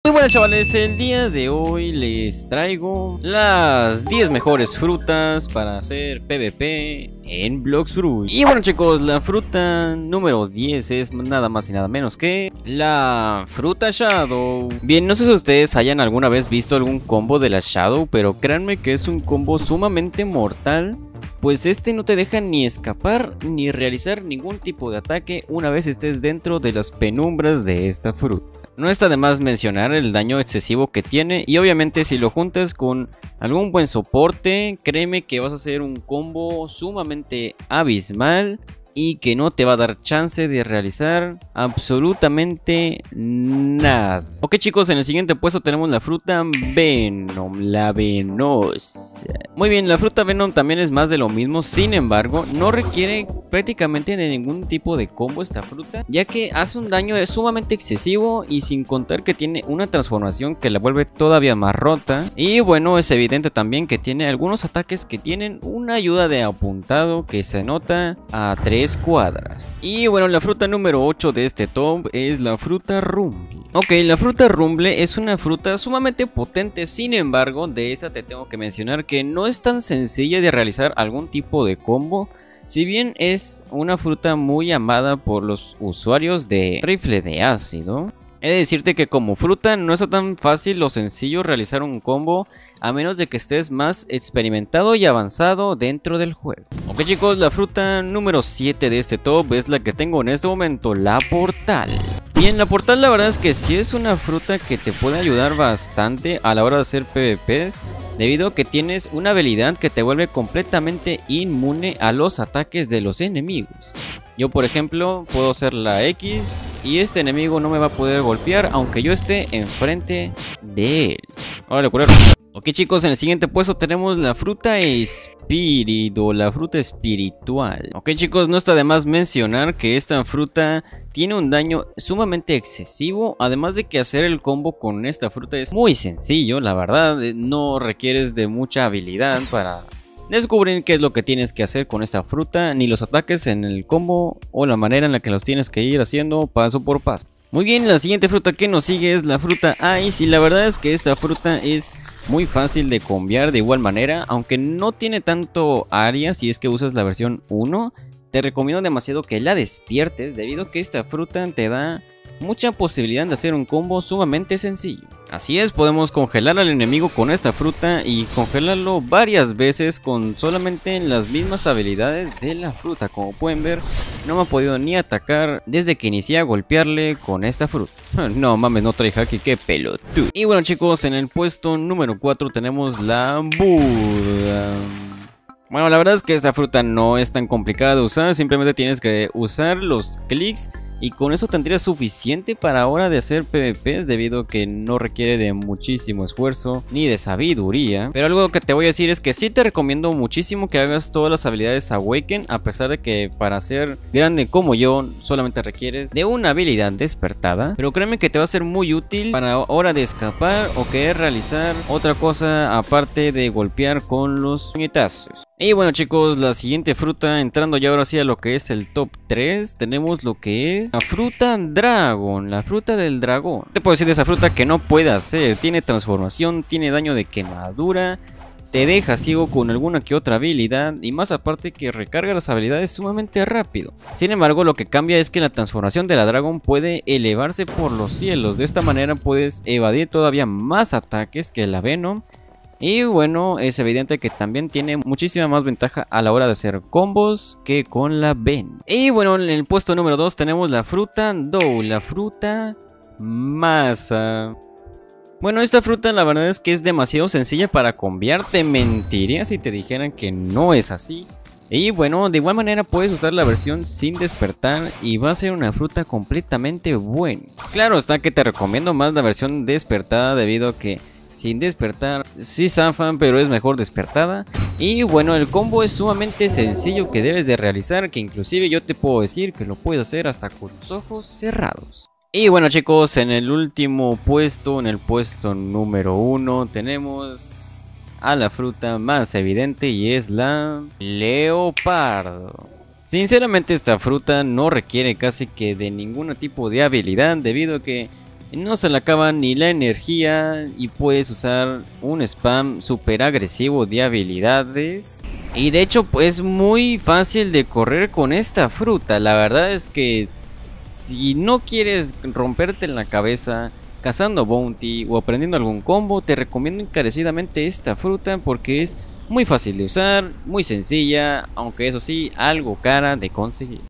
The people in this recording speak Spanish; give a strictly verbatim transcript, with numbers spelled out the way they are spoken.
Muy buenas chavales, el día de hoy les traigo las diez mejores frutas para hacer PvP en Blox Fruit. Y bueno chicos, la fruta número diez es nada más y nada menos que la fruta Shadow. Bien, no sé si ustedes hayan alguna vez visto algún combo de la Shadow, pero créanme que es un combo sumamente mortal, pues este no te deja ni escapar ni realizar ningún tipo de ataque una vez estés dentro de las penumbras de esta fruta. No está de más mencionar el daño excesivo que tiene, y obviamente si lo juntas con algún buen soporte, créeme que vas a hacer un combo sumamente abismal y que no te va a dar chance de realizar absolutamente nada. Ok chicos, en el siguiente puesto tenemos la fruta Venom, la venosa. Muy bien, la fruta Venom también es más de lo mismo, sin embargo no requiere prácticamente de ningún tipo de combo esta fruta, ya que hace un daño sumamente excesivo y sin contar que tiene una transformación que la vuelve todavía más rota. Y bueno, es evidente también que tiene algunos ataques que tienen una ayuda de apuntado que se nota a tres cuadras. Y bueno, la fruta número ocho de este top es la fruta Rumble. Ok, la fruta Rumble es una fruta sumamente potente, sin embargo de esa te tengo que mencionar que no es tan sencilla de realizar algún tipo de combo. Si bien es una fruta muy amada por los usuarios de rifle de ácido, he de decirte que como fruta no es tan fácil o sencillo realizar un combo, a menos de que estés más experimentado y avanzado dentro del juego. Ok chicos, la fruta número siete de este top es la que tengo en este momento, la Portal. Bien, la Portal la verdad es que sí es una fruta que te puede ayudar bastante a la hora de hacer PvPs, debido a que tienes una habilidad que te vuelve completamente inmune a los ataques de los enemigos. Yo por ejemplo puedo hacer la X y este enemigo no me va a poder golpear aunque yo esté enfrente de él. Órale, culero. Ok chicos, en el siguiente puesto tenemos la fruta espíritu, la fruta espiritual. Ok chicos, no está de más mencionar que esta fruta tiene un daño sumamente excesivo, además de que hacer el combo con esta fruta es muy sencillo, la verdad. No requieres de mucha habilidad para descubrir qué es lo que tienes que hacer con esta fruta, ni los ataques en el combo o la manera en la que los tienes que ir haciendo paso por paso. Muy bien, la siguiente fruta que nos sigue es la fruta Ice, y la verdad es que esta fruta es muy fácil de combiar de igual manera, aunque no tiene tanto área si es que usas la versión uno. Te recomiendo demasiado que la despiertes, debido a que esta fruta te da mucha posibilidad de hacer un combo sumamente sencillo. Así es, podemos congelar al enemigo con esta fruta y congelarlo varias veces con solamente las mismas habilidades de la fruta. Como pueden ver, no me ha podido ni atacar desde que inicié a golpearle con esta fruta. No mames, no trae haki, qué pelotudo. Y bueno chicos, en el puesto número cuatro tenemos la Buda. Bueno, la verdad es que esta fruta no es tan complicada de usar, simplemente tienes que usar los clics y con eso tendrías suficiente para hora de hacer PvPs, debido a que no requiere de muchísimo esfuerzo ni de sabiduría. Pero algo que te voy a decir es que sí te recomiendo muchísimo que hagas todas las habilidades Awaken, a pesar de que para ser grande como yo solamente requieres de una habilidad despertada. Pero créeme que te va a ser muy útil para hora de escapar o querer realizar otra cosa aparte de golpear con los puñetazos. Y bueno chicos, la siguiente fruta, entrando ya ahora sí a lo que es el top tres, tenemos lo que es la fruta Dragon, la fruta del dragón. Te puedo decir de esa fruta que no puede hacer, tiene transformación, tiene daño de quemadura, te deja ciego con alguna que otra habilidad y más aparte que recarga las habilidades sumamente rápido. Sin embargo, lo que cambia es que la transformación de la Dragon puede elevarse por los cielos, de esta manera puedes evadir todavía más ataques que la Venom. Y bueno, es evidente que también tiene muchísima más ventaja a la hora de hacer combos que con la Venom. Y bueno, en el puesto número dos tenemos la fruta Dough, la fruta masa. Bueno, esta fruta la verdad es que es demasiado sencilla para combiar. Te mentiría si te dijeran que no es así. Y bueno, de igual manera puedes usar la versión sin despertar y va a ser una fruta completamente buena. Claro está que te recomiendo más la versión despertada, debido a que sin despertar sí zafan, pero es mejor despertada. Y bueno, el combo es sumamente sencillo que debes de realizar, que inclusive yo te puedo decir que lo puedes hacer hasta con los ojos cerrados. Y bueno chicos, en el último puesto, en el puesto número uno, tenemos a la fruta más evidente y es la leopardo. Sinceramente esta fruta no requiere casi que de ningún tipo de habilidad, debido a que No se le acaba ni la energía y puedes usar un spam super agresivo de habilidades. Y de hecho pues, es muy fácil de correr con esta fruta. La verdad es que si no quieres romperte la cabeza cazando bounty o aprendiendo algún combo, te recomiendo encarecidamente esta fruta porque es muy fácil de usar, muy sencilla, aunque eso sí, algo cara de conseguir.